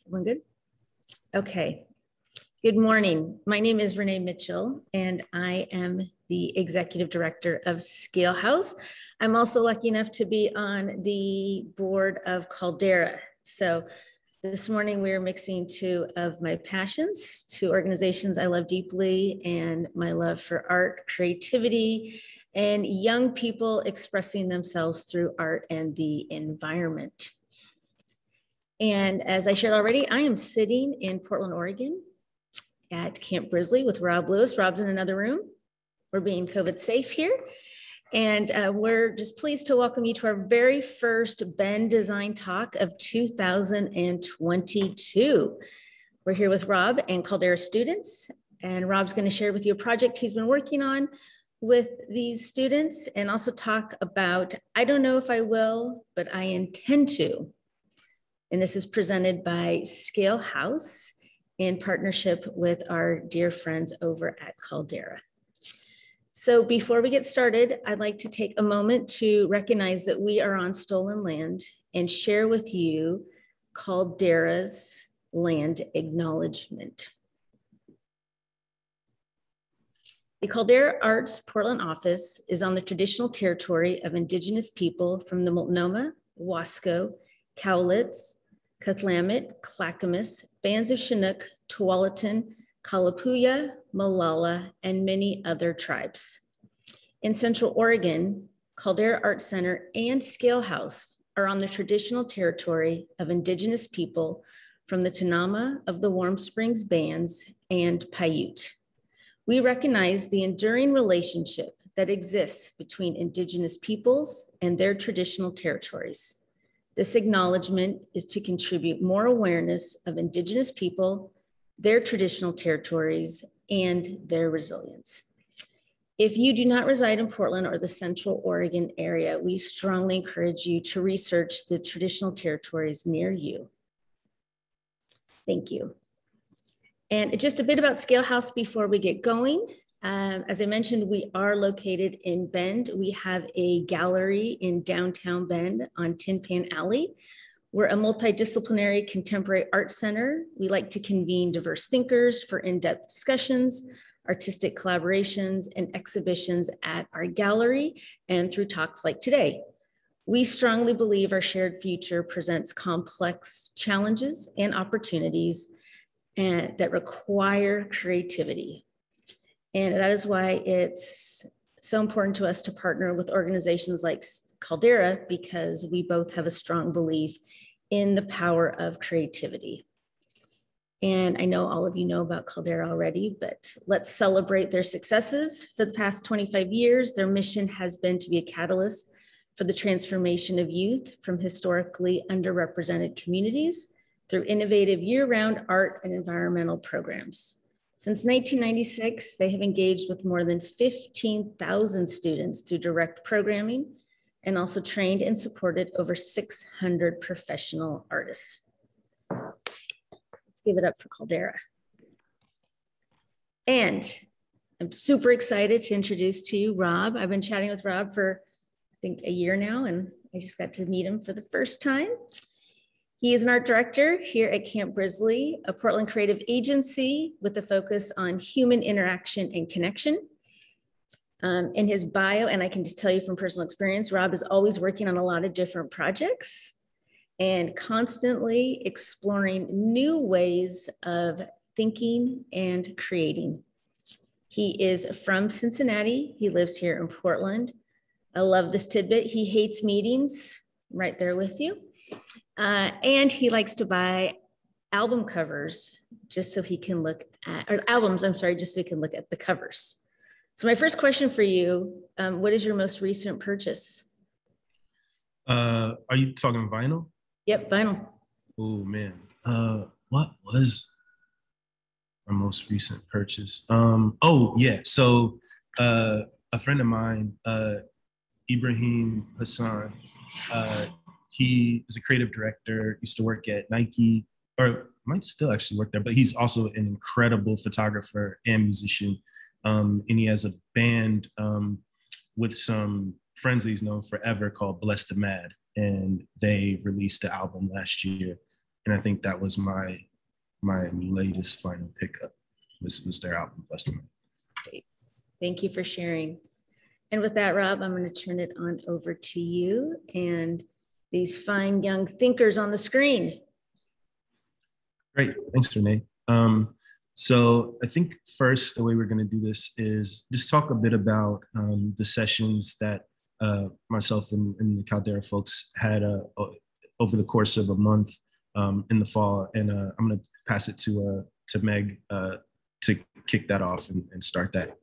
Everyone good? Okay. Good morning. My name is Renee Mitchell, and I am the Executive Director of Scalehouse. I'm also lucky enough to be on the board of Caldera. So this morning we are mixing two of my passions, two organizations I love deeply, and my love for art, creativity, and young people expressing themselves through art and the environment. And as I shared already, I am sitting in Portland, Oregon at Kamp Grizzly with Rob Lewis. Rob's in another room. We're being COVID safe here. And we're just pleased to welcome you to our very first Ben Design Talk of 2022. We're here with Rob and Caldera students, and Rob's going to share with you a project he's been working on with these students and also talk about, I don't know if I will, but I intend to. And this is presented by Scalehouse in partnership with our dear friends over at Caldera. So before we get started, I'd like to take a moment to recognize that we are on stolen land and share with you Caldera's land acknowledgement. The Caldera Arts Portland office is on the traditional territory of Indigenous people from the Multnomah, Wasco, Cowlitz, Kathlamet, Clackamas, bands of Chinook, Tualatin, Kalapuya, Molalla, and many other tribes. In Central Oregon, Caldera Arts Center and Scalehouse are on the traditional territory of Indigenous people from the Tanama of the Warm Springs Bands and Paiute. We recognize the enduring relationship that exists between Indigenous peoples and their traditional territories. This acknowledgement is to contribute more awareness of Indigenous people, their traditional territories, and their resilience. If you do not reside in Portland or the Central Oregon area, we strongly encourage you to research the traditional territories near you. Thank you. And just a bit about Scalehouse before we get going. As I mentioned, we are located in Bend. We have a gallery in downtown Bend on Tin Pan Alley. We're a multidisciplinary contemporary art center. We like to convene diverse thinkers for in-depth discussions, artistic collaborations, and exhibitions at our gallery and through talks like today. We strongly believe our shared future presents complex challenges and opportunities that require creativity. And that is why it's so important to us to partner with organizations like Caldera, because we both have a strong belief in the power of creativity. And I know all of you know about Caldera already, but let's celebrate their successes. For the past 25 years, their mission has been to be a catalyst for the transformation of youth from historically underrepresented communities through innovative year-round art and environmental programs. Since 1996, they have engaged with more than 15,000 students through direct programming and also trained and supported over 600 professional artists. Let's give it up for Caldera. And I'm super excited to introduce to you Rob. I've been chatting with Rob for, I think, a year now, and I just got to meet him for the first time. He is an art director here at Kamp Grizzly, a Portland creative agency with a focus on human interaction and connection. In his bio, and I can just tell you from personal experience, Rob is always working on a lot of different projects and constantly exploring new ways of thinking and creating. He is from Cincinnati. He lives here in Portland. I love this tidbit. He hates meetings, right there with you. And he likes to buy album covers just so he can look at, or albums, I'm sorry, just so he can look at the covers. So my first question for you, what is your most recent purchase? Are you talking vinyl? Yep, vinyl. Oh man, what was our most recent purchase? Oh yeah, so a friend of mine, Ibrahim Hassan, he is a creative director, used to work at Nike, or might still actually work there, but he's also an incredible photographer and musician. And he has a band with some friends that he's known forever called Bless the Mad. And they released the album last year. And I think that was my latest final pickup was their album Blessed Am I. Great. Thank you for sharing. And with that, Rob, I'm going to turn it on over to you and these fine young thinkers on the screen. Great, thanks, Renee. So I think first, the way we're going to do this is just talk a bit about the sessions that myself and the Caldera folks had over the course of a month in the fall. And I'm going to pass it to Meg to kick that off and start that.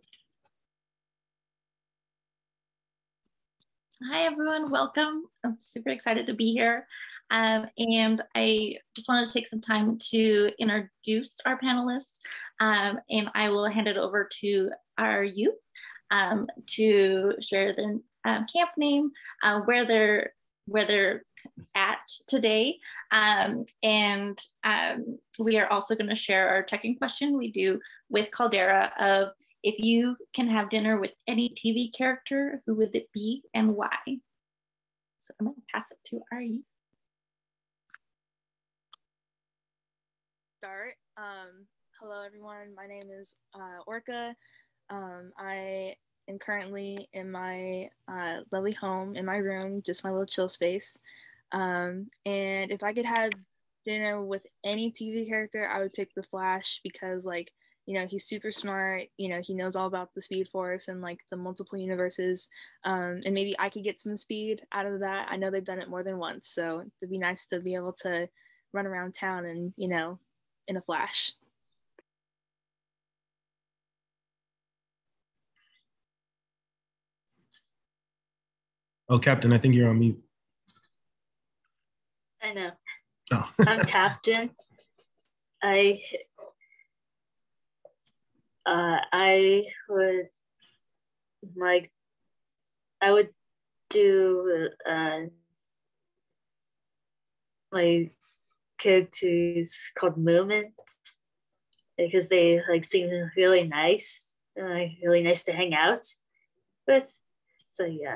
Hi, everyone. Welcome. I'm super excited to be here. And I just wanted to take some time to introduce our panelists, and I will hand it over to our youth to share their camp name, where they're at today. And we are also going to share our check-in question we do with Caldera of, if you can have dinner with any TV character, who would it be and why? So I'm going to pass it to our youth. Start. Hello, everyone. My name is Orca. I am currently in my lovely home, in my room, just my little chill space. And if I could have dinner with any TV character, I would pick the Flash because, like, you know, he's super smart, you know, he knows all about the Speed Force and like the multiple universes. And maybe I could get some speed out of that. I know they've done it more than once, so it'd be nice to be able to run around town and, you know, in a flash. Oh, Captain, I think you're on mute. I know. Oh. I'm Captain. I would do my characters called Moments because they like seem really nice and like really nice to hang out with. So yeah.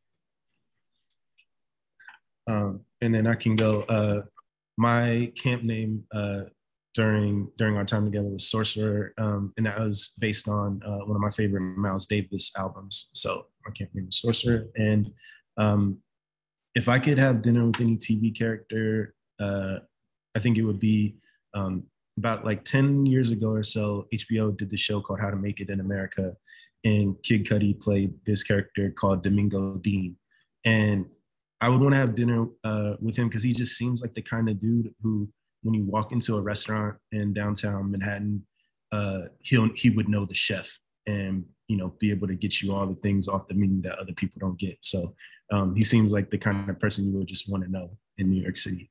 And then I can go. My camp name during our time together was Sorcerer, and that was based on one of my favorite Miles Davis albums. So my camp name was Sorcerer. And if I could have dinner with any TV character, I think it would be about like 10 years ago or so, HBO did the show called How to Make It in America, and Kid Cudi played this character called Domingo Dean. And I would want to have dinner with him because he just seems like the kind of dude who, when you walk into a restaurant in downtown Manhattan, he would know the chef and, you know, be able to get you all the things off the menu that other people don't get. So he seems like the kind of person you would just want to know in New York City.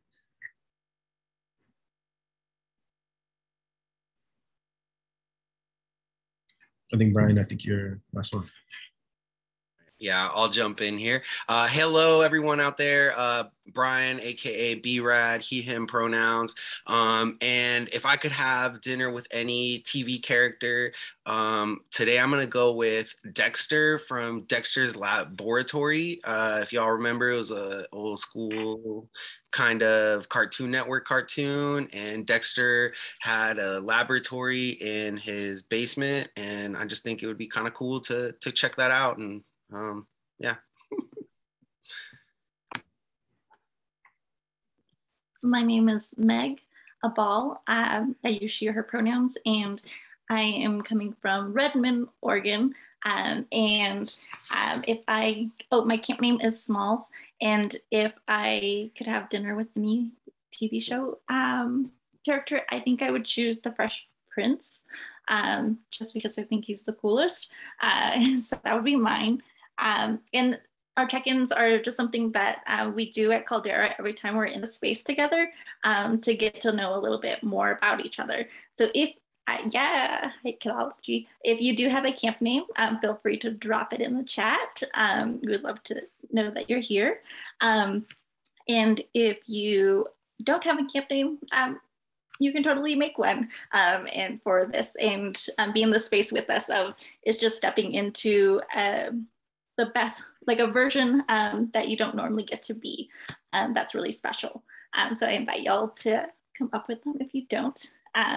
I think, Brian, I think you're last one. Yeah, I'll jump in here. Hello, everyone out there. Brian, aka B-Rad, he, him pronouns. And if I could have dinner with any TV character, today I'm gonna go with Dexter from Dexter's Laboratory. If y'all remember, it was a old school kind of Cartoon Network cartoon, and Dexter had a laboratory in his basement, and I just think it would be kind of cool to check that out. And yeah. My name is Meg Abal. I use she, her pronouns, and I am coming from Redmond, Oregon. My camp name is Smalls. And if I could have dinner with any TV show character, I think I would choose the Fresh Prince, just because I think he's the coolest. So that would be mine. And our check-ins are just something that we do at Caldera every time we're in the space together, to get to know a little bit more about each other. So if you do have a camp name, feel free to drop it in the chat. We would love to know that you're here. And if you don't have a camp name, you can totally make one. And for this, and be in the space with us is just stepping into the best, like a version that you don't normally get to be. That's really special. So I invite y'all to come up with them if you don't.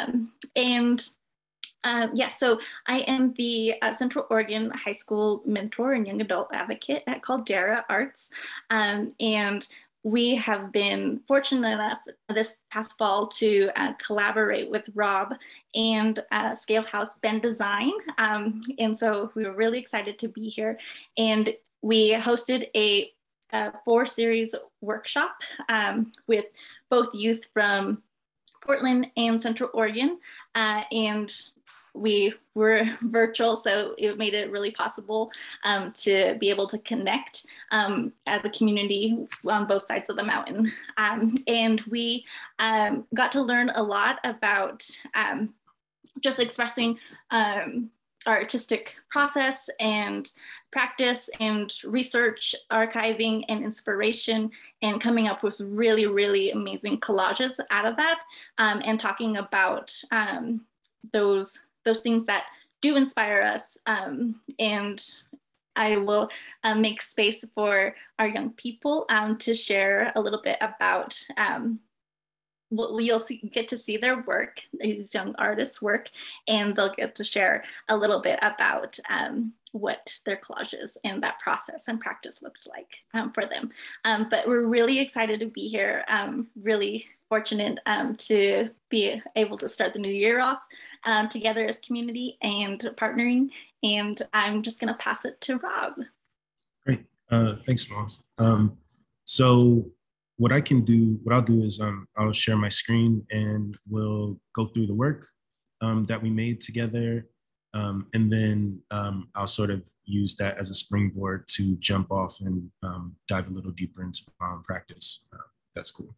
So I am the Central Oregon High School mentor and young adult advocate at Caldera Arts. And we have been fortunate enough this past fall to collaborate with Rob and Scalehouse Bend Design. And so we were really excited to be here. And we hosted a 4-series workshop with both youth from Portland and Central Oregon. And we were virtual, so it made it really possible to be able to connect as a community on both sides of the mountain. And we got to learn a lot about just expressing our artistic process and practice and research, archiving and inspiration, and coming up with really, really amazing collages out of that, and talking about those things that do inspire us. And I will make space for our young people to share a little bit about you'll get to see their work, these young artists' work, and they'll get to share a little bit about what their collages and that process and practice looked like for them. But we're really excited to be here, really fortunate to be able to start the new year off together as community and partnering. And I'm just gonna pass it to Rob. Great, thanks, Moss. So what I'll do is I'll share my screen and we'll go through the work that we made together. And then I'll sort of use that as a springboard to jump off and dive a little deeper into practice. That's cool.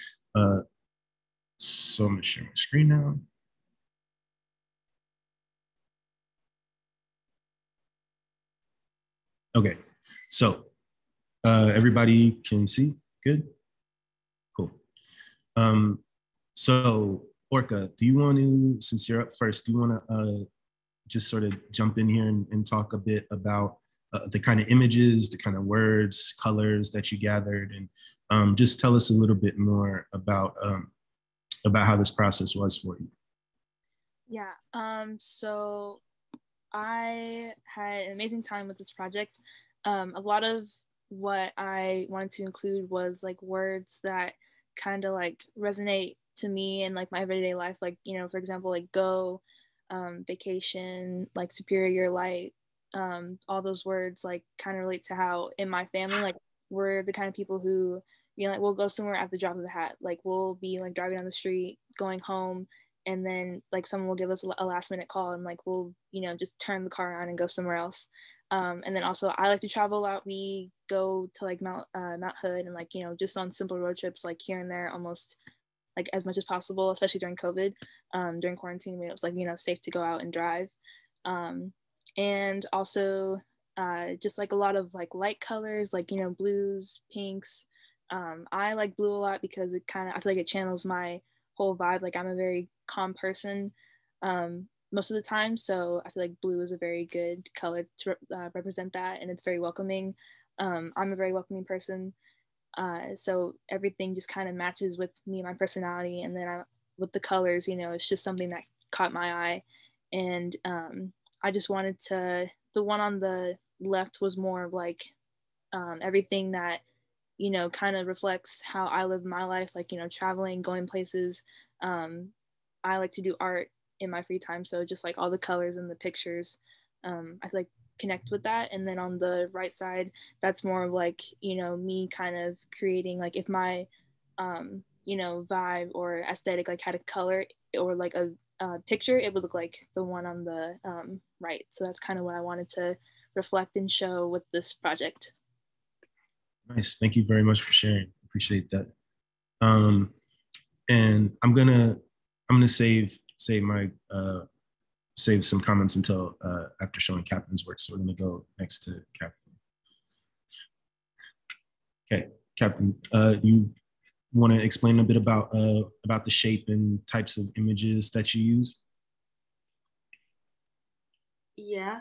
So I'm gonna share my screen now. Okay, so everybody can see, good? Cool. So Orca, do you want to, since you're up first, do you want to just sort of jump in here and talk a bit about the kind of images, the kind of words, colors that you gathered, and just tell us a little bit more about how this process was for you. Yeah, so I had an amazing time with this project. A lot of what I wanted to include was like words that kind of like resonate to me and like my everyday life. Like, you know, for example, like go, vacation, like superior, light, all those words like kind of relate to how in my family, like we're the kind of people who, you know, like we'll go somewhere at the drop of a hat. Like we'll be like driving down the street, going home, and then like someone will give us a last minute call and like we'll, you know, just turn the car around and go somewhere else. And then also I like to travel a lot. We go to like Mount Hood and like, you know, just on simple road trips like here and there, almost like as much as possible, especially during COVID, during quarantine when it was like, you know, safe to go out and drive. And also just like a lot of like light colors, like, you know, blues, pinks. I like blue a lot because it kind of, I feel like it channels my whole vibe. Like I'm a very calm person most of the time, so I feel like blue is a very good color to represent that, and it's very welcoming. I'm a very welcoming person, so everything just kind of matches with me and my personality. And then with the colors, you know, it's just something that caught my eye. And I just wanted to, the one on the left was more of like everything that, you know, kind of reflects how I live my life, like, you know, traveling, going places. I like to do art in my free time, so just like all the colors and the pictures, I feel like connect with that. And then on the right side, that's more of like, you know, me kind of creating, like if my you know, vibe or aesthetic like had a color or like a picture, it would look like the one on the right. So that's kind of what I wanted to reflect and show with this project. Nice, thank you very much for sharing. Appreciate that. And I'm gonna save my save some comments until after showing Captain's work. So we're gonna go next to Captain. Okay, Captain, you want to explain a bit about the shape and types of images that you use? Yeah.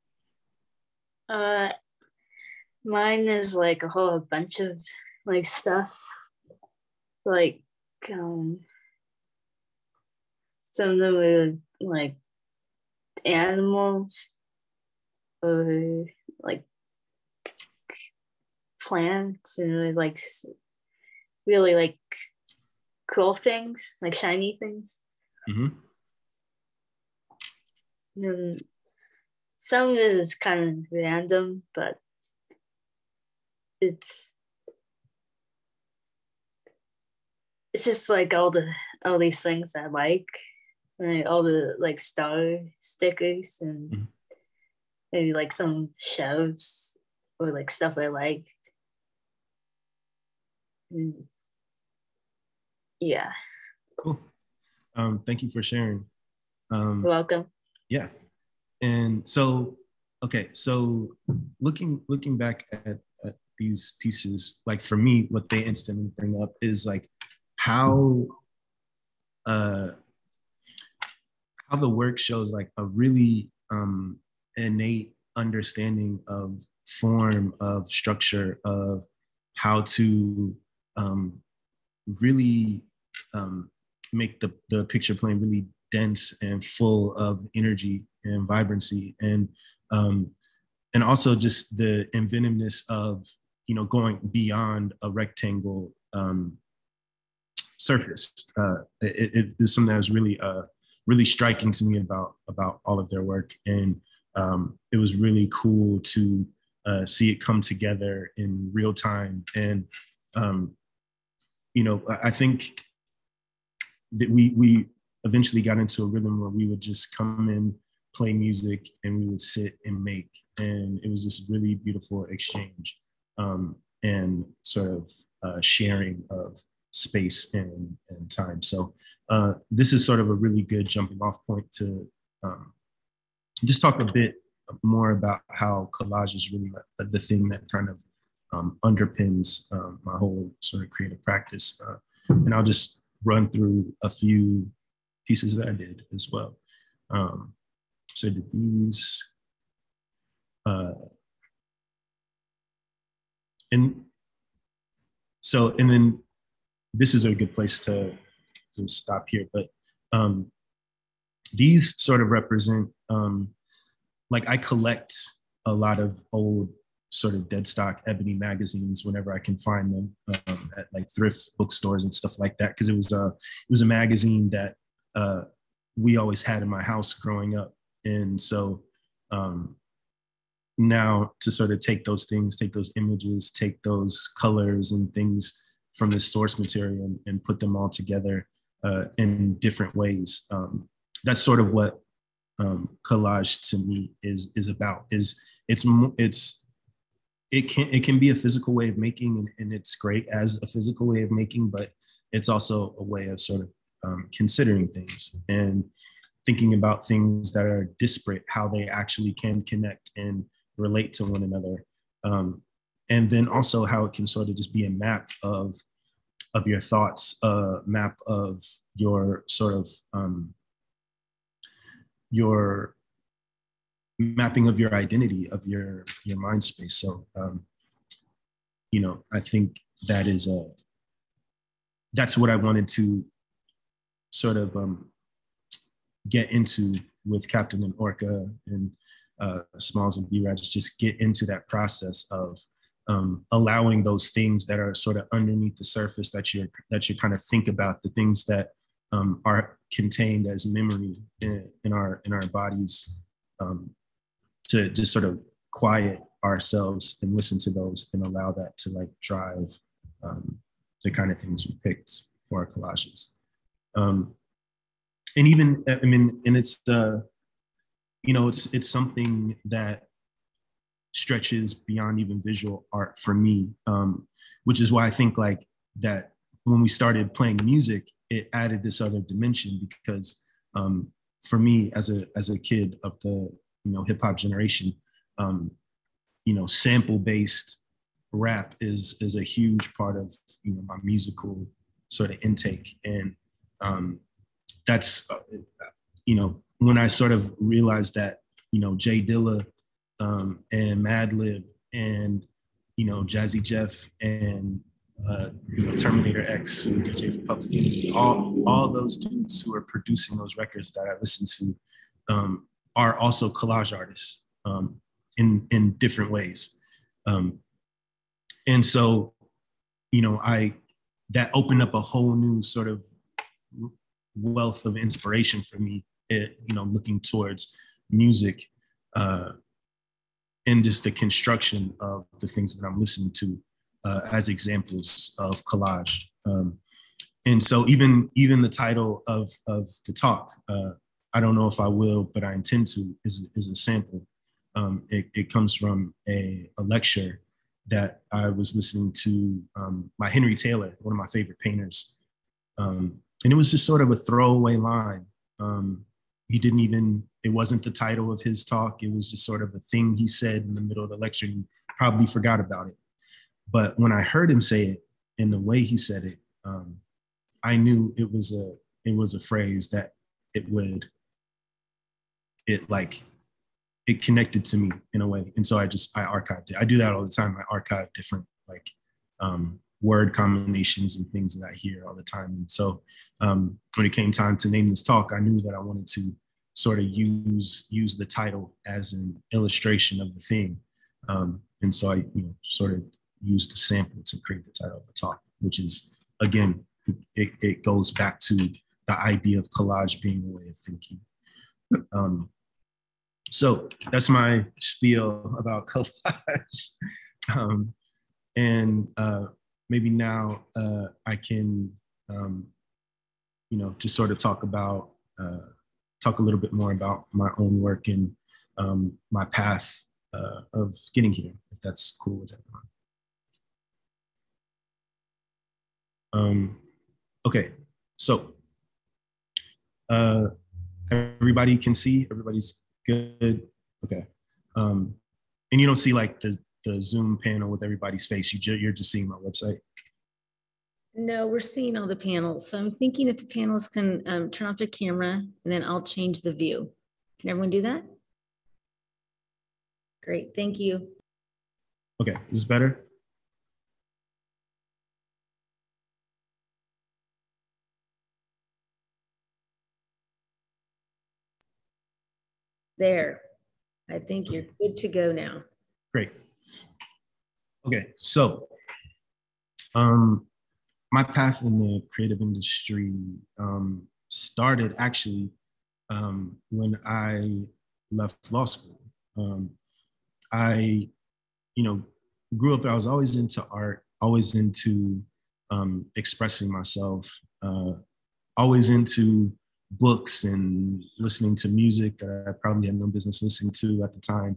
Mine is like a whole bunch of like stuff. Like some of them were like animals or like plants and like really like cool things, like shiny things. Mm-hmm. And some of it is kind of random, but it's just like all these things I like all the like star stickers and maybe like some shows or like stuff I like. And yeah. Cool. Thank you for sharing. You're welcome. Yeah. And so, okay, so looking back at these pieces, like for me, what they instantly bring up is like how the work shows like a really innate understanding of form, of structure, of how to really make the picture plane really dense and full of energy and vibrancy, and also just the inventiveness of going beyond a rectangle surface. It is something that was really striking to me about all of their work, and it was really cool to see it come together in real time. And I think that we eventually got into a rhythm where we would just come in, play music, and we would sit and make, and it was this really beautiful exchange and sort of sharing of space and time. So this is sort of a really good jumping off point to just talk a bit more about how collage is really the thing that kind of underpins my whole sort of creative practice. And I'll just run through a few pieces that I did as well. So I did these. And then this is a good place to stop here, but these sort of represent, like I collect a lot of old sort of dead stock ebony magazines whenever I can find them at like thrift bookstores and stuff like that, because it was a magazine that we always had in my house growing up. And so now to sort of take those things, take those images, take those colors and things from this source material and put them all together in different ways. That's sort of what collage to me is about. It can be a physical way of making, and it's great as a physical way of making, but it's also a way of sort of considering things and thinking about things that are disparate, how they actually can connect and relate to one another. And then also how it can sort of just be a map of your thoughts, a map of your sort of your mapping of your identity, of your mind space. So I think that is that's what I wanted to sort of get into with Captain and Orca and Smalls and B-Rad, just get into that process of allowing those things that are sort of underneath the surface that you kind of think about, the things that are contained as memory in our bodies, to just sort of quiet ourselves and listen to those and allow that to like drive the kind of things we picked for our collages. And even, I mean, and it's it's something that stretches beyond even visual art for me, which is why I think like that when we started playing music, it added this other dimension, because for me as a kid of the hip hop generation, sample based rap is a huge part of my musical sort of intake, and that's when I sort of realized that Jay Dilla and Madlib and Jazzy Jeff and Terminator X, who DJ for Public Enemy, all all those dudes who are producing those records that I listen to are also collage artists in different ways. And so, that opened up a whole new sort of wealth of inspiration for me, looking towards music and just the construction of the things that I'm listening to as examples of collage. And so even the title of the talk, I don't know if I will, but I intend to, is a sample. It comes from a lecture that I was listening to by Henry Taylor, one of my favorite painters. And it was just sort of a throwaway line. It wasn't the title of his talk. It was just sort of a thing he said in the middle of the lecture. And he probably forgot about it. But when I heard him say it in the way he said it, I knew it was a phrase that it connected to me in a way. And so I archived it. I do that all the time. I archive different word combinations and things that I hear all the time. And so when it came time to name this talk, I knew that I wanted to sort of use the title as an illustration of the thing. And so I sort of used a sample to create the title of the talk, which is, again, it goes back to the idea of collage being a way of thinking. So that's my spiel about collage. And maybe now I can, just sort of talk a little bit more about my own work and my path of getting here, if that's cool with everyone. Okay, so everybody can see, everybody's good. Okay. And you don't see like the Zoom panel with everybody's face. You're just seeing my website. No, we're seeing all the panels. So I'm thinking if the panelists can turn off their camera, and then I'll change the view. Can everyone do that? Great, thank you. Okay, is this better? There, I think you're good to go now. Great. Okay, so my path in the creative industry started actually when I left law school. I, grew up, I was always into art, always into expressing myself, always into books and listening to music that I probably had no business listening to at the time.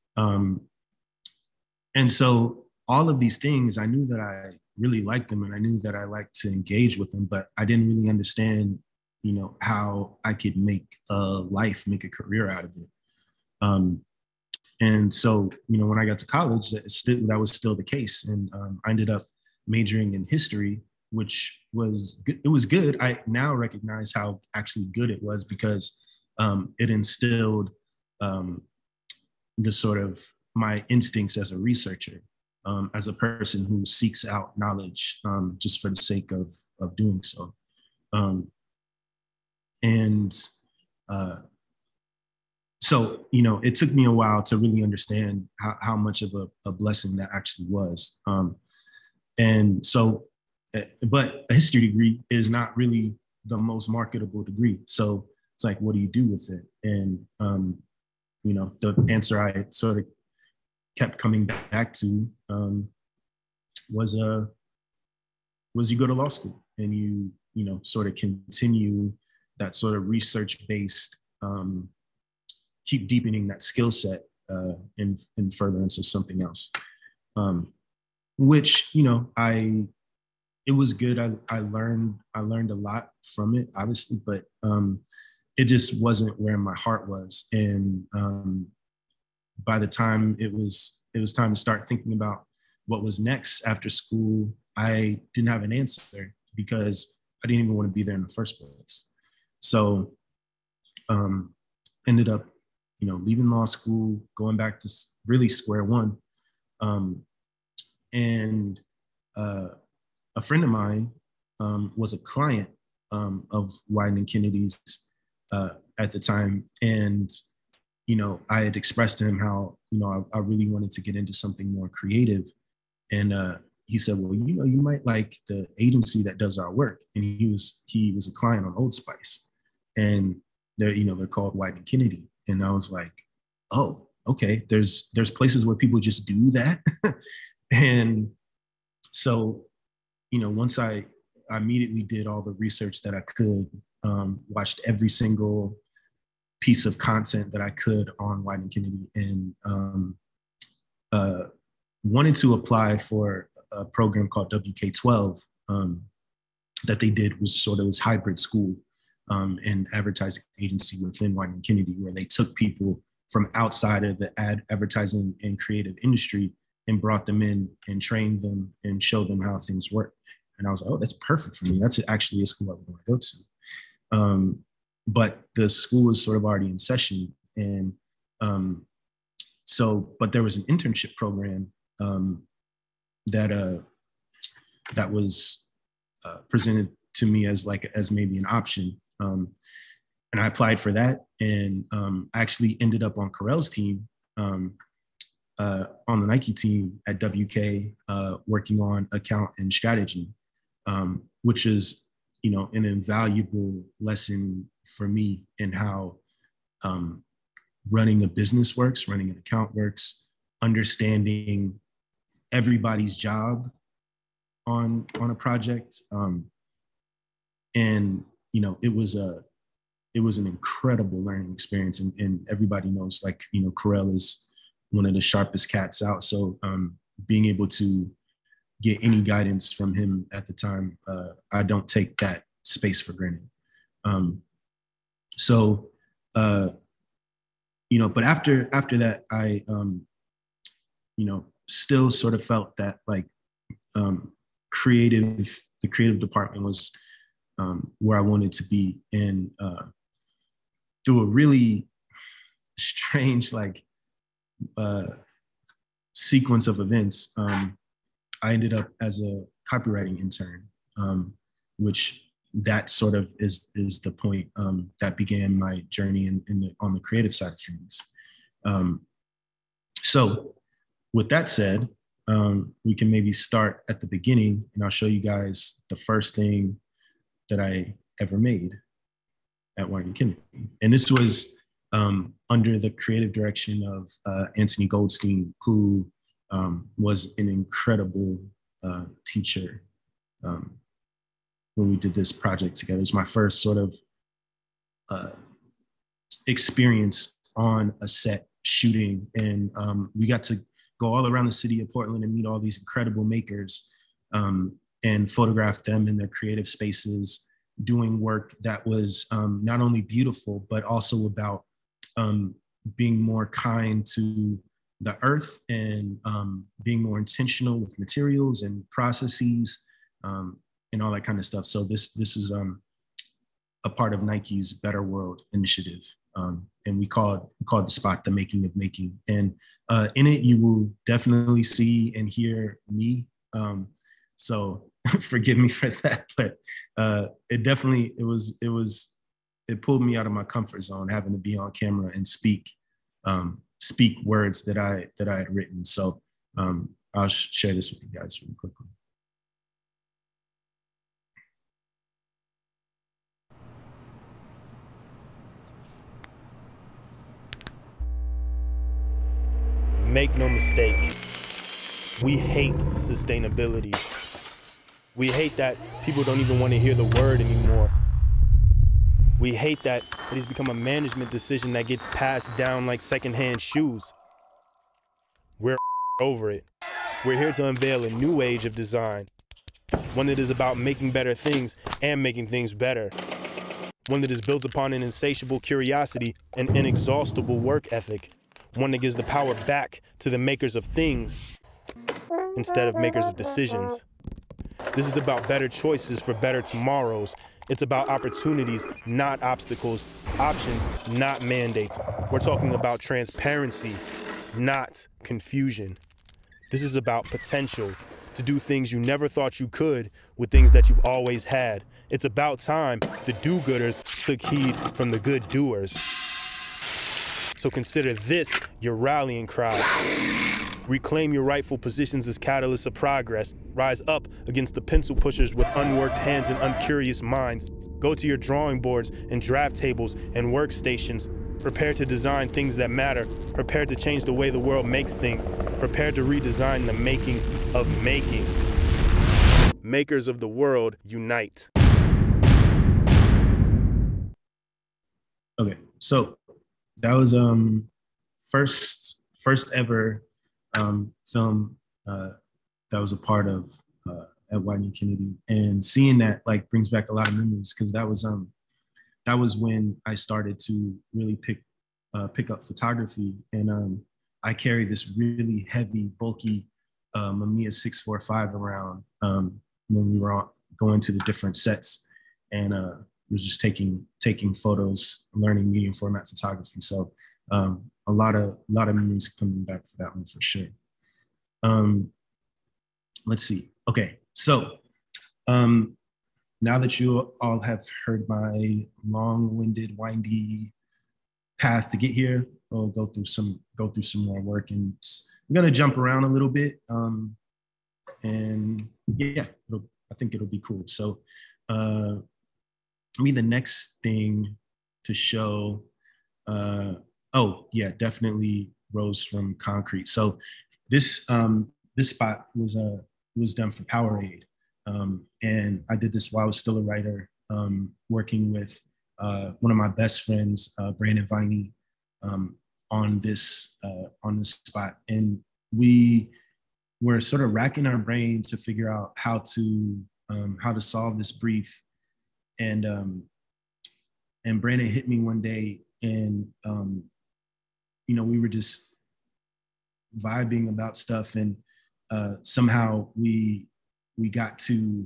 And so all of these things, I knew that I really liked them and I knew that I liked to engage with them, but I didn't really understand, how I could make a career out of it. And so, when I got to college, that was still the case. And I ended up majoring in history, which was good. It was good. I now recognize how actually good it was because it instilled the sort of my instincts as a researcher, as a person who seeks out knowledge just for the sake of doing so. So, it took me a while to really understand how much of a blessing that actually was. And so, but a history degree is not really the most marketable degree. So it's like, what do you do with it? And, the answer I sort of kept coming back to was you go to law school and you sort of continue that sort of research-based, keep deepening that skill set in furtherance of something else, which, it was good. I learned a lot from it, obviously, but it just wasn't where my heart was. And by the time it was time to start thinking about what was next after school, I didn't have an answer because I didn't even want to be there in the first place. So ended up, leaving law school, going back to really square one. And a friend of mine was a client of Wyden and Kennedy's at the time. And, you know, I had expressed to him how, you know, I really wanted to get into something more creative. And he said, well, you know, you might like the agency that does our work. And he was a client on Old Spice. And they're called Wyden and Kennedy. And I was like, oh, okay, there's places where people just do that. And so, you know, once I immediately did all the research that I could, watched every single piece of content that I could on Wyden and Kennedy, and wanted to apply for a program called WK12 that they did, was hybrid school and advertising agency within Wyden and Kennedy, where they took people from outside of the advertising and creative industry and brought them in and trained them and showed them how things work. And I was like, oh, that's perfect for me. That's actually a school I would want to go to. But the school was sort of already in session. And but there was an internship program that was presented to me as maybe an option. And I applied for that, and actually ended up on Carell's team, on the Nike team at WK, working on account and strategy, which is, you know, an invaluable lesson for me in how running a business works, running an account works, understanding everybody's job on a project. And, you know, it was an incredible learning experience. And everybody knows, like, you know, Carell is one of the sharpest cats out. So being able to get any guidance from him at the time, I don't take that space for granted. You know, but after that, I, you know, still sort of felt that, like, the creative department was where I wanted to be. And through a really strange, like, sequence of events, I ended up as a copywriting intern, which that sort of is the point that began my journey on the creative side of things. So with that said, we can maybe start at the beginning, and I'll show you guys the first thing that I ever made at Wyden and Kennedy. And this was under the creative direction of Anthony Goldstein, who was an incredible teacher when we did this project together. It was my first sort of experience on a set shooting. And we got to go all around the city of Portland and meet all these incredible makers and photograph them in their creative spaces, doing work that was not only beautiful, but also about being more kind to the earth and being more intentional with materials and processes and all that kind of stuff. So this is a part of Nike's Better World initiative. And we called the spot The Making of Making. And in it, you will definitely see and hear me. So forgive me for that, but it pulled me out of my comfort zone, having to be on camera and speak words that I had written. So I'll share this with you guys really quickly. Make no mistake, we hate sustainability. We hate that people don't even want to hear the word anymore. We hate that it has become a management decision that gets passed down like secondhand shoes. We're over it. We're here to unveil a new age of design. One that is about making better things and making things better. One that is built upon an insatiable curiosity and inexhaustible work ethic. One that gives the power back to the makers of things instead of makers of decisions. This is about better choices for better tomorrows. It's about opportunities, not obstacles, options, not mandates. We're talking about transparency, not confusion. This is about potential, to do things you never thought you could with things that you've always had. It's about time the do-gooders took heed from the good doers. So consider this your rallying cry. Reclaim your rightful positions as catalysts of progress. Rise up against the pencil pushers with unworked hands and uncurious minds. Go to your drawing boards and draft tables and workstations. Prepare to design things that matter. Prepare to change the way the world makes things. Prepare to redesign the making of making. Makers of the world, unite. Okay, so that was first ever film that was a part of at Whiting Kennedy, and seeing that like brings back a lot of memories, because that was when I started to really pick up photography, and I carried this really heavy, bulky Mamiya 645 around when we were going to the different sets, and was just taking photos, learning medium format photography. So a lot of memories coming back for that one for sure. Let's see. Okay, so now that you all have heard my long-winded, windy path to get here, we'll go through some more work, and we're gonna jump around a little bit. And yeah, I think it'll be cool. So the next thing to show, oh yeah, definitely Rose from Concrete. So this spot was done for Powerade. And I did this while I was still a writer, working with one of my best friends, Brandon Viney, on this spot. And we were sort of racking our brain to figure out how to solve this brief. And Brandon hit me one day, and we were just vibing about stuff, and somehow we got to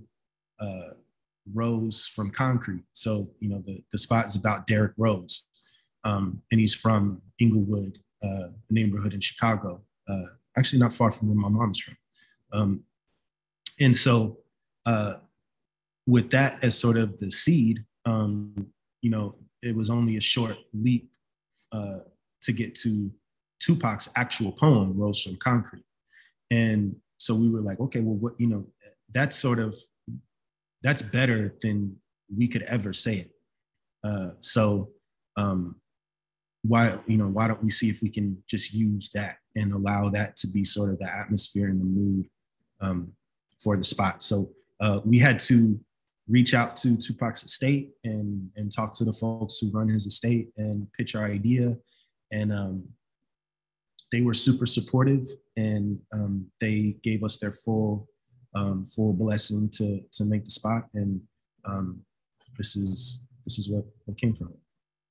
Rose from Concrete. So the spot is about Derrick Rose, and he's from Inglewood, a neighborhood in Chicago, actually not far from where my mom's from. And so with that as sort of the seed, it was only a short leap to get to Tupac's actual poem, Rose from Concrete. And so we were like, okay, well, that's better than we could ever say it. So why don't we see if we can just use that and allow that to be sort of the atmosphere and the mood for the spot. So we had to reach out to Tupac's estate and talk to the folks who run his estate and pitch our idea. And they were super supportive, and they gave us their full blessing to make the spot. And this is what came from it.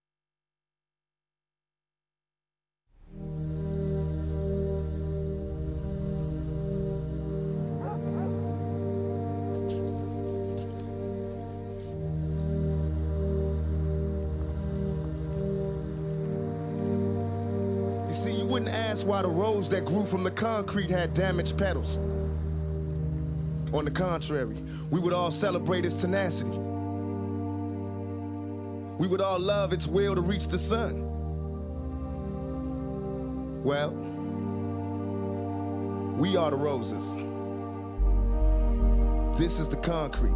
Wouldn't ask why the rose that grew from the concrete had damaged petals. On the contrary, we would all celebrate its tenacity. We would all love its will to reach the sun. Well, we are the roses. This is the concrete.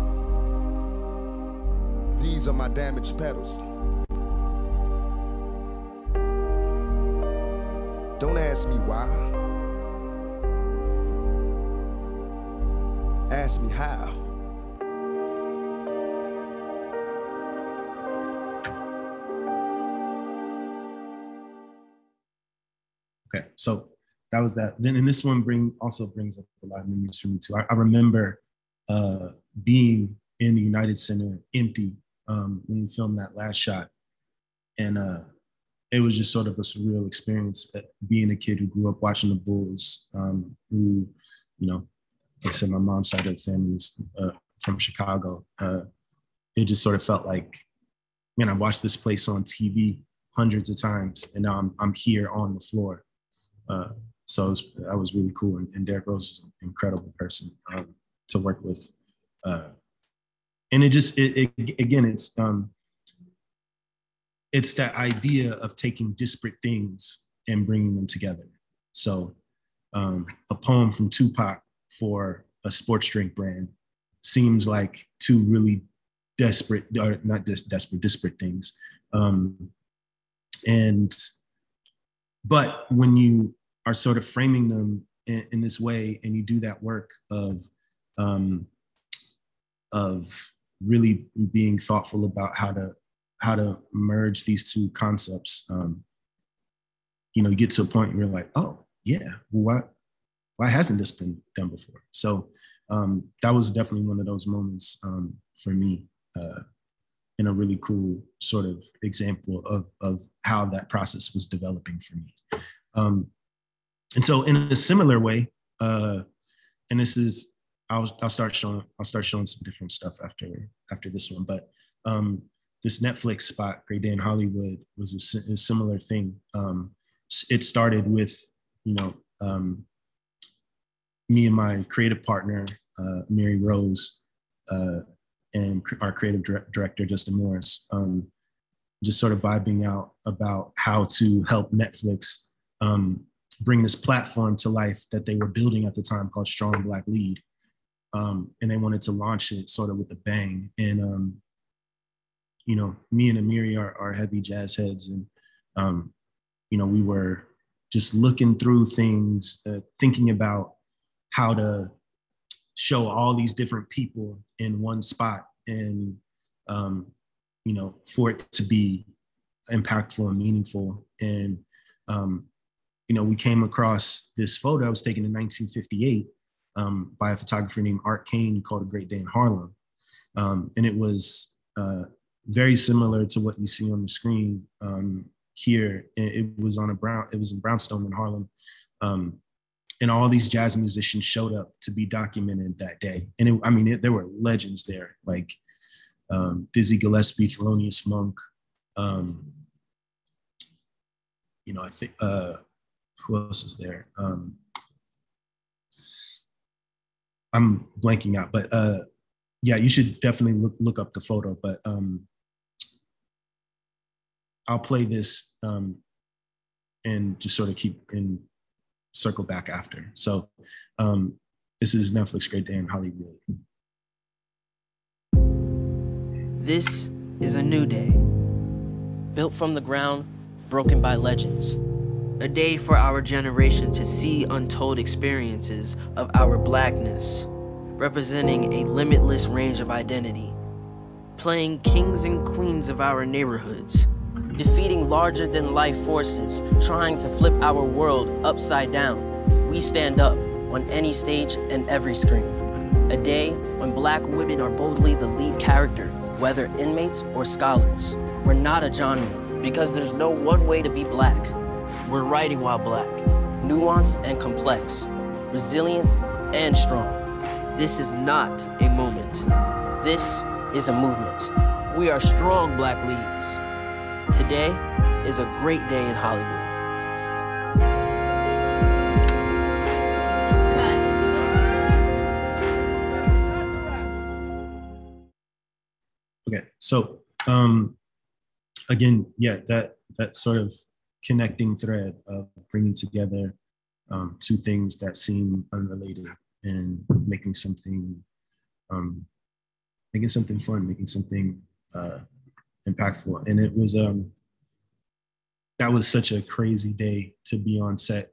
These are my damaged petals. Don't ask me why. Ask me how. Okay, so that was that. Then, and this one also brings up a lot of memories for me too. I remember being in the United Center empty when we filmed that last shot, and it was just sort of a surreal experience, being a kid who grew up watching the Bulls, who, like I said, my mom's side of the family is from Chicago. It just sort of felt like, man, I've watched this place on TV hundreds of times, and now I'm here on the floor. that was really cool. And Derrick Rose is an incredible person to work with. And again, it's that idea of taking disparate things and bringing them together. So a poem from Tupac for a sports drink brand seems like two really disparate things. But when you are sort of framing them in this way, and you do that work of really being thoughtful about how to merge these two concepts, you get to a point where you're like, oh yeah, why hasn't this been done before? So that was definitely one of those moments for me, and a really cool sort of example of how that process was developing for me. And so in a similar way, and this is, I'll start showing some different stuff after this one, but this Netflix spot, Great Day in Hollywood, was a similar thing. It started with, me and my creative partner, Mary Rose, and our creative director, Justin Morris, just sort of vibing out about how to help Netflix bring this platform to life that they were building at the time called Strong Black Lead. And they wanted to launch it sort of with a bang. And, me and Amiri are heavy jazz heads. And, we were just looking through things, thinking about how to show all these different people in one spot, and for it to be impactful and meaningful. And we came across this photo that was taken in 1958 by a photographer named Art Kane called A Great Day in Harlem, and it was very similar to what you see on the screen here. It was in Brownstone in Harlem. And all these jazz musicians showed up to be documented that day. And there were legends there, like Dizzy Gillespie, Thelonious Monk. I think, who else is there? I'm blanking out, but yeah, you should definitely look up the photo, but I'll play this and just sort of circle back after. So this is Netflix Great Day in Hollywood. This is a new day, built from the ground, broken by legends. A day for our generation to see untold experiences of our blackness, representing a limitless range of identity, playing kings and queens of our neighborhoods, defeating larger-than-life forces, trying to flip our world upside down. We stand up on any stage and every screen. A day when Black women are boldly the lead character, whether inmates or scholars. We're not a genre, because there's no one way to be Black. We're writing while Black, nuanced and complex, resilient and strong. This is not a moment. This is a movement. We are strong Black leads. Today is a great day in Hollywood. Okay, so again, yeah, that sort of connecting thread of bringing together two things that seem unrelated and making something fun, making something impactful. And it was that was such a crazy day to be on set,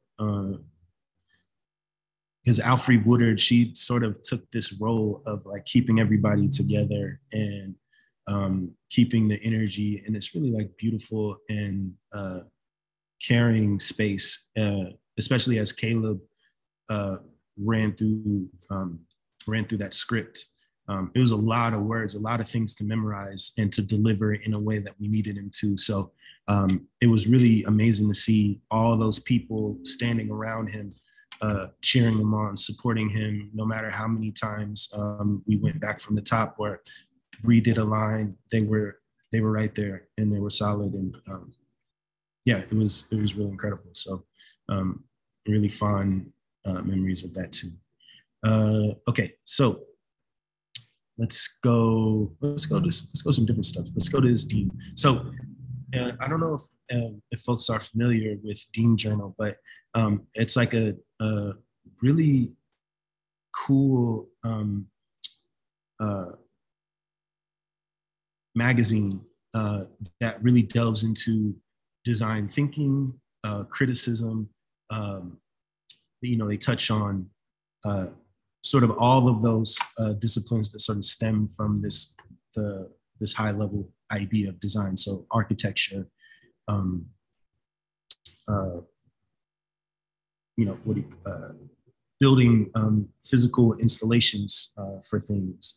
because Alfre Woodard, she sort of took this role of like keeping everybody together and keeping the energy, and it's really like beautiful and caring space, especially as Caleb ran through that script. It was a lot of words, a lot of things to memorize and to deliver in a way that we needed him to. So it was really amazing to see all those people standing around him, cheering him on, supporting him, no matter how many times we went back from the top or redid a line. They were right there and they were solid. And yeah, it was really incredible. So really fond memories of that too. Okay, so let's go some different stuff. Let's go to this Dean. So I don't know if folks are familiar with Dean Journal, but it's like a really cool magazine that really delves into design thinking, criticism. They touch on sort of all of those disciplines that sort of stem from this high level idea of design. So architecture, building physical installations for things.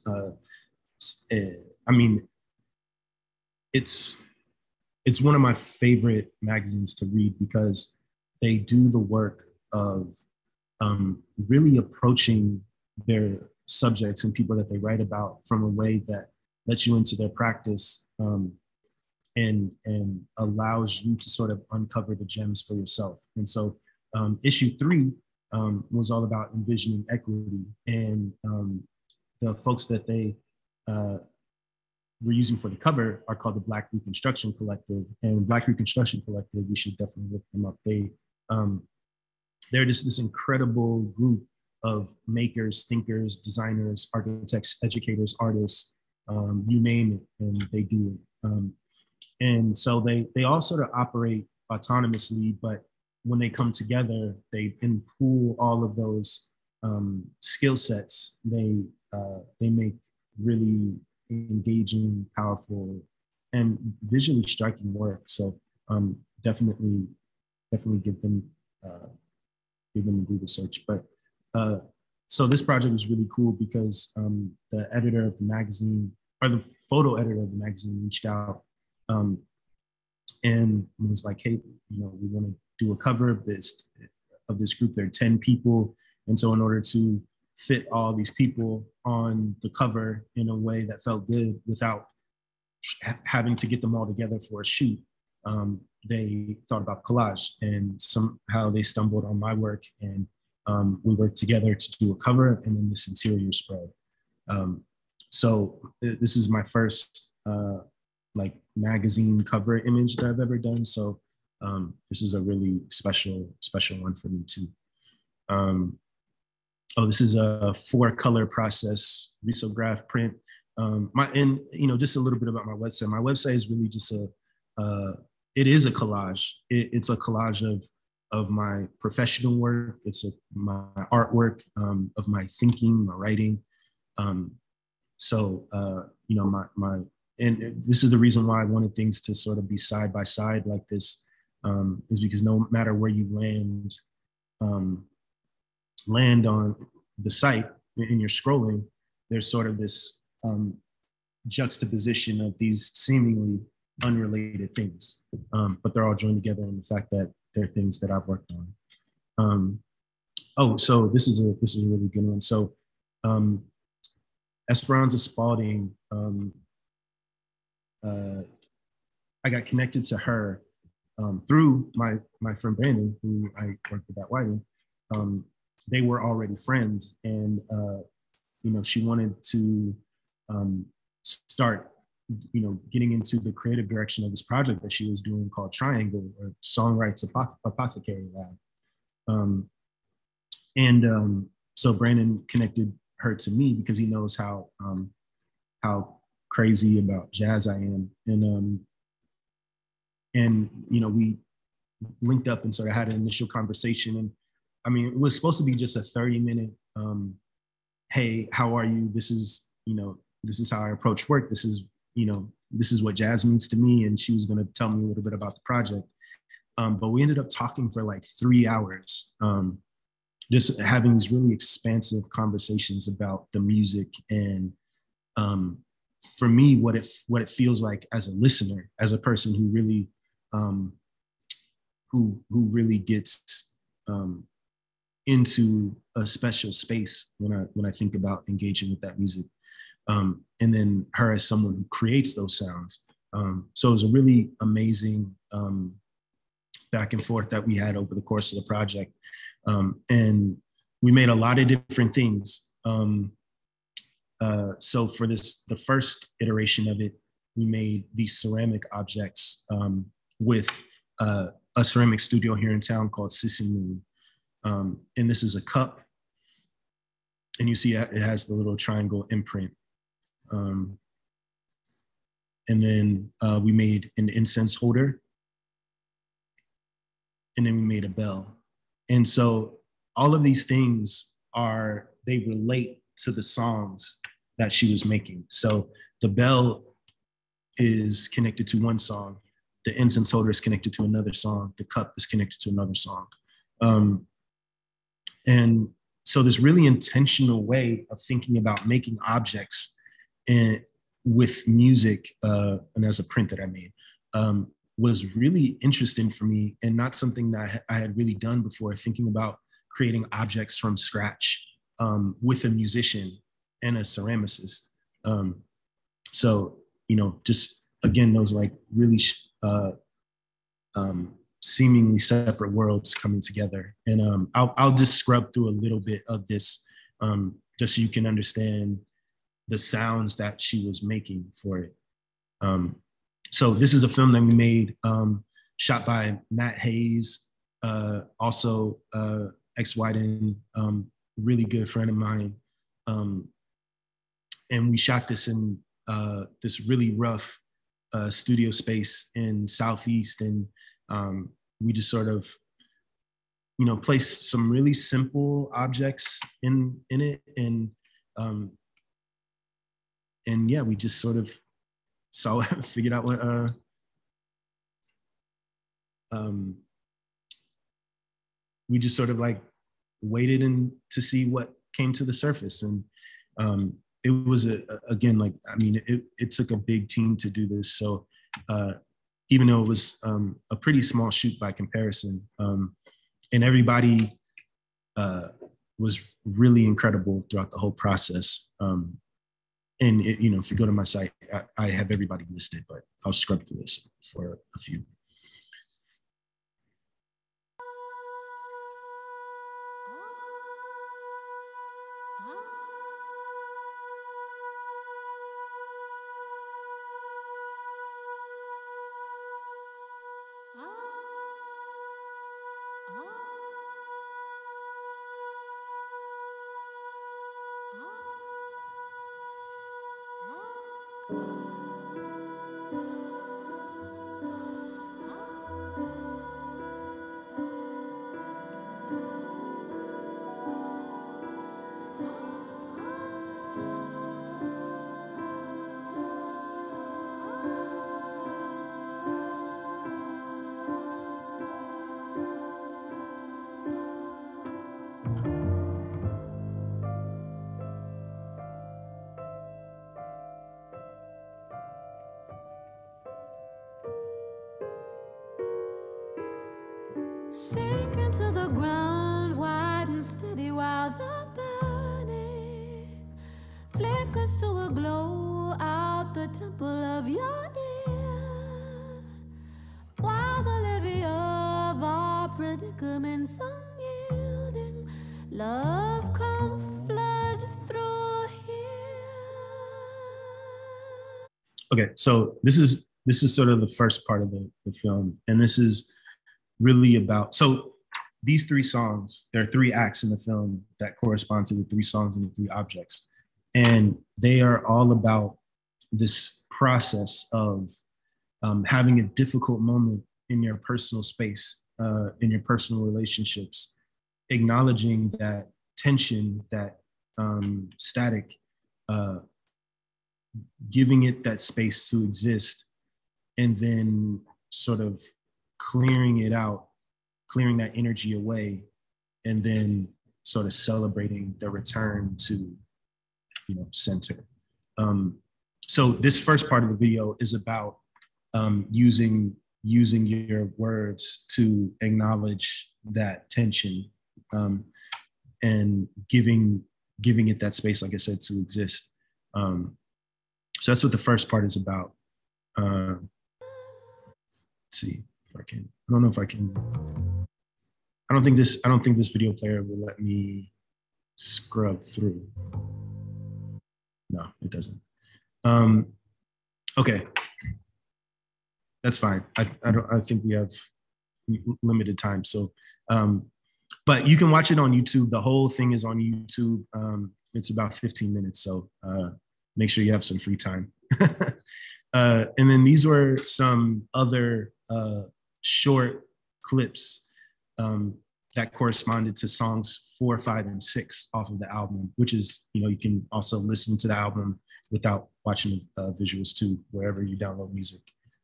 I mean, it's one of my favorite magazines to read because they do the work of really approaching their subjects and people that they write about from a way that lets you into their practice and allows you to sort of uncover the gems for yourself. And so issue 3 was all about envisioning equity, and the folks that they were using for the cover are called the Black Reconstruction Collective. And Black Reconstruction Collective, you should definitely look them up. They're just this incredible group of makers, thinkers, designers, architects, educators, artists, you name it, and they do it. And so they all sort of operate autonomously, but when they come together, they can pool all of those skill sets. They make really engaging, powerful, and visually striking work. So definitely give them a Google search. But so this project was really cool because the editor of the magazine, or the photo editor of the magazine, reached out and was like, hey, we want to do a cover of this group. There are 10 people. And so in order to fit all these people on the cover in a way that felt good without having to get them all together for a shoot, they thought about collage, and somehow they stumbled on my work, and we worked together to do a cover and then this interior spread. So this is my first like magazine cover image that I've ever done. So this is a really special one for me too. This is a 4-color process, risograph print. Just a little bit about my website. My website is really just it is a collage. It's a collage of my professional work. It's my artwork, of my thinking, my writing. And this is the reason why I wanted things to sort of be side by side like this, is because no matter where you land on the site and you're scrolling, there's sort of this juxtaposition of these seemingly unrelated things, but they're all joined together in the fact that they're things that I've worked on. So this is a really good one. So Esperanza Spalding, I got connected to her through my friend Brandon, who I worked with at Whiting. They were already friends, and she wanted to start getting into the creative direction of this project that she was doing called Triangle, or Songwrites Apothecary Lab. So Brandon connected her to me because he knows how crazy about jazz I am, and we linked up and sort of had an initial conversation. And I mean, it was supposed to be just a 30-minute, hey, how are you? This is how I approach work. This is what jazz means to me. And she was going to tell me a little bit about the project. But we ended up talking for like 3 hours, just having these really expansive conversations about the music. And for me, what it feels like as a listener, as a person who really, who really gets into a special space when I think about engaging with that music. And then her as someone who creates those sounds. So it was a really amazing back and forth that we had over the course of the project. And we made a lot of different things. So for the first iteration of it, we made these ceramic objects with a ceramic studio here in town called Sissin. And this is a cup. And you see it has the little triangle imprint. And then we made an incense holder. And then we made a bell. And so all of these things they relate to the songs that she was making. So the bell is connected to one song. The incense holder is connected to another song. The cup is connected to another song. And so this really intentional way of thinking about making objects with music and as a print that I made was really interesting for me, and not something that I had really done before, thinking about creating objects from scratch with a musician and a ceramicist. So, you know, just again, those like really seemingly separate worlds coming together. And I'll just scrub through a little bit of this just so you can understand the sounds that she was making for it. So this is a film that we made, shot by Matt Hayes, also ex-Wyden, really good friend of mine. And we shot this in this really rough studio space in Southeast. And we just sort of, you know, placed some really simple objects in it. And yeah, we just sort of figured out what, we just sort of like waited to see what came to the surface. And it was, again, like, I mean, it took a big team to do this. So even though it was a pretty small shoot by comparison, and everybody was really incredible throughout the whole process. And you know, if you go to my site, I have everybody listed, but I'll scrub through this for a few. Sink into the ground, wide and steady while the burning flickers to a glow out the temple of your ear, while the levee of our predicaments unyielding, love come flood through here. Okay, so this is sort of the first part of the film, and this is really about, so these three songs, there are three acts in the film that correspond to the three songs and the three objects. And they are all about this process of having a difficult moment in your personal space, in your personal relationships, acknowledging that tension, that static, giving it that space to exist, and then sort of clearing it out, clearing that energy away, and then sort of celebrating the return to, you know, center. So this first part of the video is about using your words to acknowledge that tension, and giving it that space, like I said, to exist. So that's what the first part is about. Let's see. if I can. I don't know if I can. I don't think this video player will let me scrub through. No, it doesn't. Okay, that's fine. I think we have limited time. So, but you can watch it on YouTube. The whole thing is on YouTube. It's about 15 minutes. So make sure you have some free time. And then these were some other short clips that corresponded to songs 4, 5, and 6 off of the album, which is, you can also listen to the album without watching the visuals too, wherever you download music.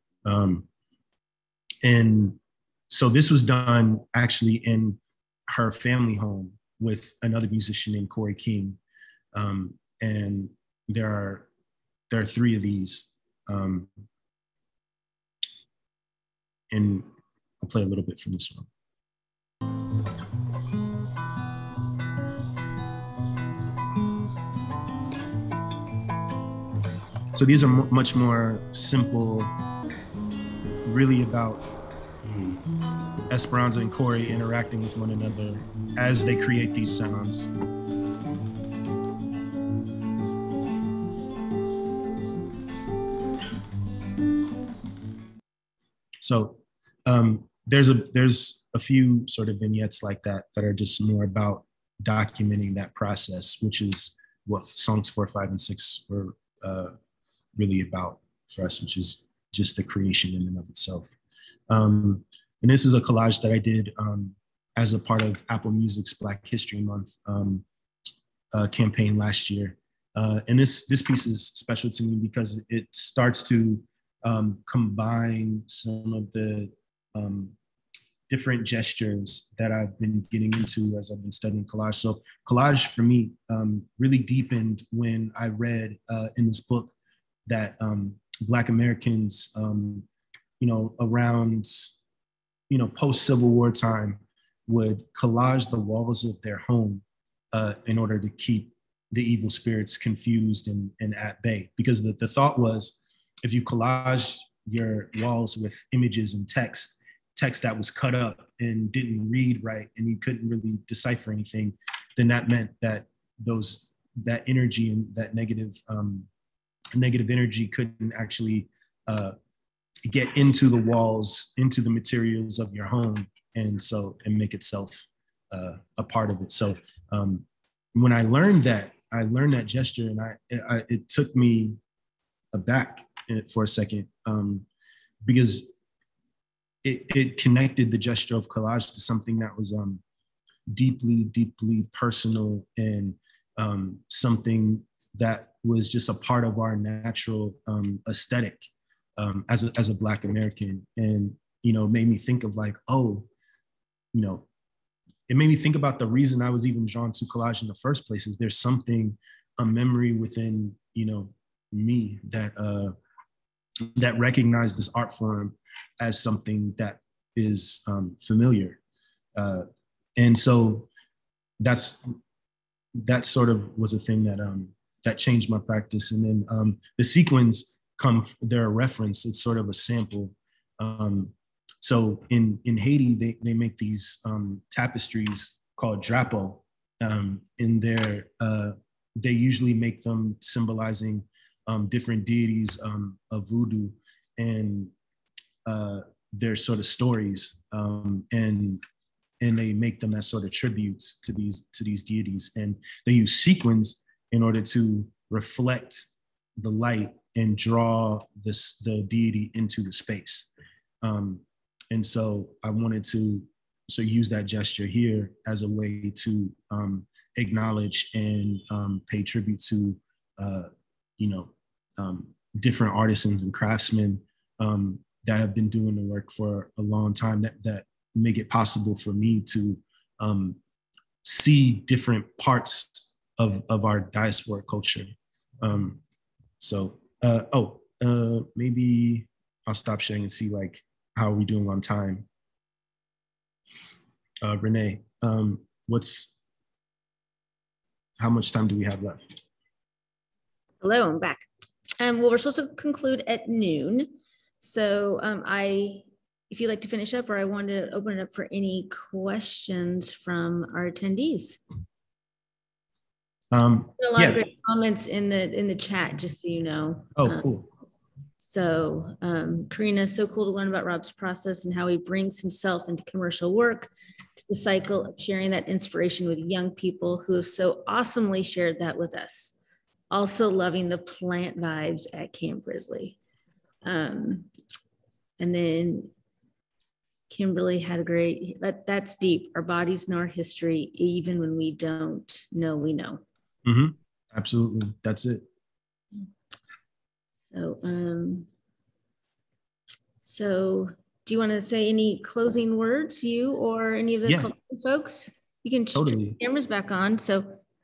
And so this was done actually in her family home with another musician named Corey King. And there are 3 of these. And I'll play a little bit from this one. So these are much more simple, really about Esperanza and Corey interacting with one another as they create these sounds. So there's a few sort of vignettes like that are just more about documenting that process, which is what songs 4, 5, and 6 were really about for us, which is just the creation in and of itself. And this is a collage that I did as a part of Apple Music's Black History Month campaign last year. And this piece is special to me because it starts to combine some of the different gestures that I've been getting into as I've been studying collage. So collage for me really deepened when I read in this book that Black Americans, around, post-Civil War time would collage the walls of their home in order to keep the evil spirits confused and at bay. Because the thought was, if you collage your walls with images and text that was cut up and didn't read right, and you couldn't really decipher anything, then that meant that that energy and that negative energy couldn't actually get into the walls, into the materials of your home, and make itself a part of it. So when I learned that gesture, and it took me aback for a second, because it connected the gesture of collage to something that was deeply, deeply personal, and something that was just a part of our natural aesthetic as a Black American. And made me think of like, it made me think about the reason I was even drawn to collage in the first place. Is there's a memory within me that recognized this art form as something that is familiar, and so that sort of was a thing that changed my practice. And then the sequins they're a reference. It's sort of a sample. So in Haiti, they make these tapestries called drapeaux. They usually make them symbolizing different deities of voodoo, and their sort of stories, and they make them as sort of tributes to these deities, and they use sequins in order to reflect the light and draw the deity into the space. And so I wanted to use that gesture here as a way to acknowledge and pay tribute to different artisans and craftsmen that have been doing the work for a long time, that make it possible for me to see different parts of our diasporic culture. Maybe I'll stop sharing and see like how are we doing on time. Renee, how much time do we have left? Hello, I'm back. Well, we're supposed to conclude at noon. So I if you'd like to finish up, or I wanted to open it up for any questions from our attendees. A lot of great comments in the chat, just so you know. Oh, cool. So Karina, so cool to learn about Rob's process and how he brings himself into commercial work, to the cycle of sharing that inspiration with young people who have so awesomely shared that with us. Also loving the plant vibes at Kamp Grizzly. And then Kimberly had a great, that's deep. Our bodies know our history, even when we don't know, we know. Mm-hmm. Absolutely, that's it. So do you want to say any closing words, you or any of the folks? You can turn the cameras back on. So,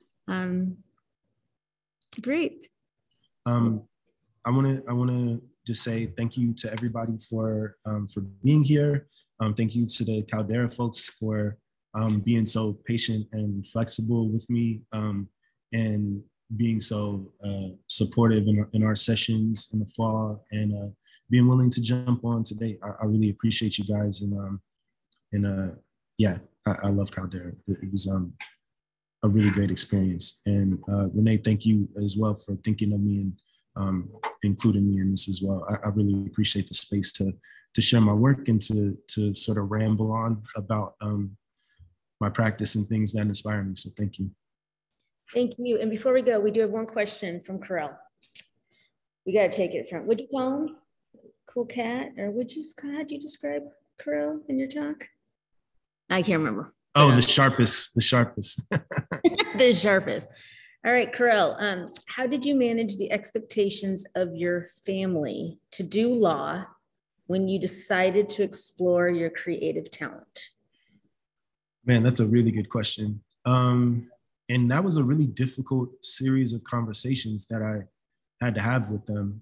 great. I want to just say thank you to everybody for being here. Thank you to the Caldera folks for being so patient and flexible with me, and being so supportive in our sessions in the fall, and being willing to jump on today. I really appreciate you guys, and yeah, I love Caldera. It was a really great experience. And Renee, thank you as well for thinking of me and including me in this as well. I really appreciate the space to share my work and to sort of ramble on about my practice and things that inspire me. So thank you. Thank you. And before we go, we do have one question from Carell. We got to take it from, what'd you call him? Cool cat? Or how'd you describe Carell in your talk? I can't remember. Oh, the sharpest. The sharpest. The sharpest. All right, Carell, how did you manage the expectations of your family to do law when you decided to explore your creative talent? Man, that's a really good question. And that was a really difficult series of conversations that I had to have with them.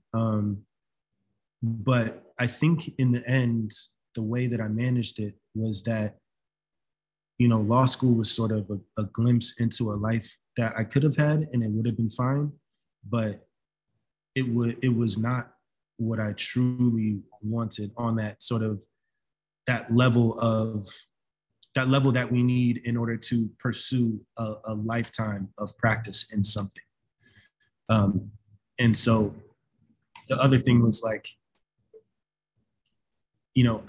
But I think in the end, the way that I managed it was that, you know, law school was sort of a glimpse into a life that I could have had, and it would have been fine, but it was not what I truly wanted on that sort of that level that we need in order to pursue a lifetime of practice in something. And so the other thing was like, you know,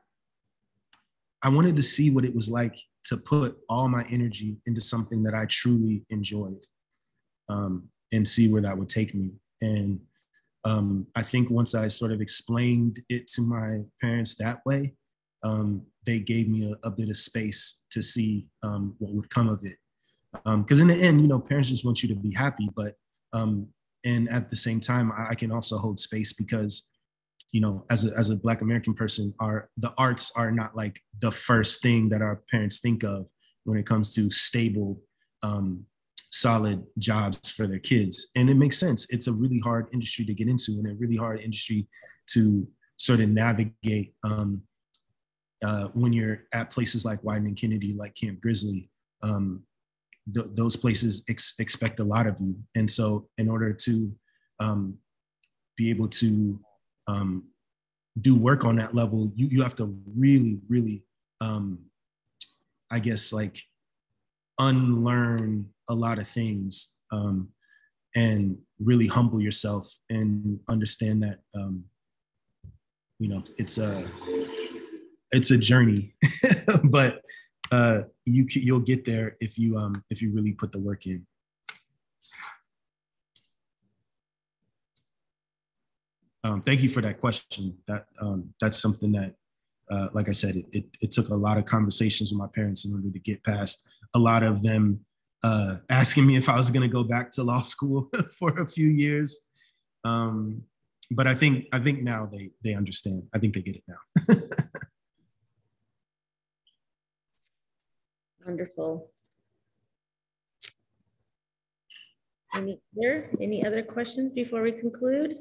I wanted to see what it was like to put all my energy into something that I truly enjoyed, and see where that would take me. And I think once I sort of explained it to my parents that way, they gave me a bit of space to see what would come of it. Because in the end, you know, parents just want you to be happy, but and at the same time, I can also hold space because, you know, as a Black American person, the arts are not like the first thing that our parents think of when it comes to stable, solid jobs for their kids. And it makes sense. It's a really hard industry to get into and a really hard industry to sort of navigate when you're at places like Wieden & Kennedy, like Kamp Grizzly. Those places expect a lot of you. And so in order to be able to do work on that level, you have to really, really, I guess, like unlearn a lot of things and really humble yourself and understand that, you know, it's a journey, but you'll get there if you really put the work in. Thank you for that question. That's something that, like I said, it took a lot of conversations with my parents in order to get past a lot of them asking me if I was going to go back to law school for a few years. But I think now they understand. I think they get it now. Wonderful. Any other questions before we conclude?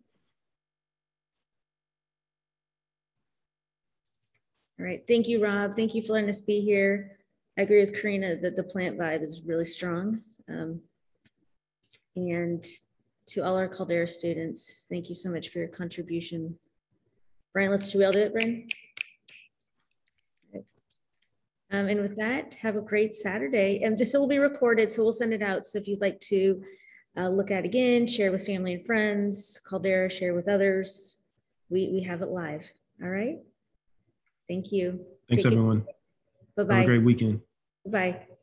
All right, thank you, Rob. Thank you for letting us be here. I agree with Karina that the plant vibe is really strong. And to all our Caldera students, thank you so much for your contribution. Brian, should we all do it, Brian? And with that, have a great Saturday. And this will be recorded, so we'll send it out. So if you'd like to look at it again, share with family and friends, Caldera, share with others, we have it live. All right. Thank you. Thanks, everyone. Bye-bye. Have a great weekend. Bye.